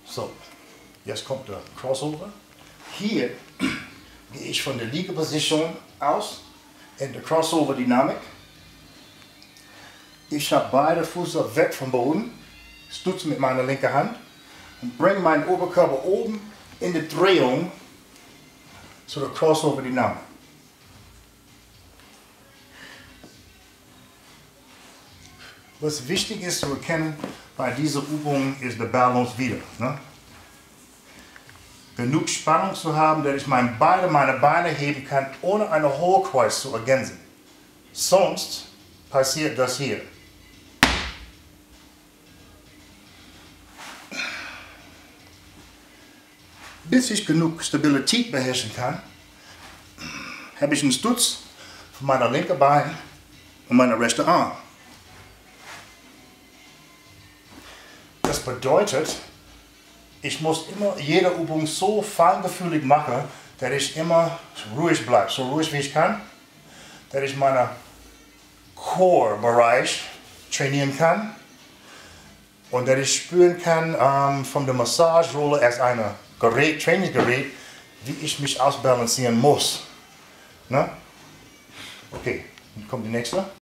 So, jetzt kommt der Crossover. Hier gehe ich von der Liegeposition aus in der Crossover-Dynamik. Ich habe beide Füße weg vom Boden, stütze mit meiner linken Hand und bringe meinen Oberkörper oben in die Drehung zu der Crossover-Dynamik. Was wichtig ist zu erkennen bei dieser Übung ist die Balance wieder. Ne? Genug Spannung zu haben, dass ich beide meine Beine heben kann, ohne eine Hohlkreuz zu ergänzen. Sonst passiert das hier. Bis ich genug Stabilität beherrschen kann, habe ich einen Stütz für mein linkes Bein und meinen rechten Arm. Das bedeutet, ich muss immer jede Übung so feingefühlig machen, dass ich immer ruhig bleibe, so ruhig wie ich kann, dass ich meinen Core-Bereich trainieren kann und dass ich spüren kann von der Massagerolle als ein Trainingsgerät, wie ich mich ausbalancieren muss. Ne? Okay, dann kommt die nächste.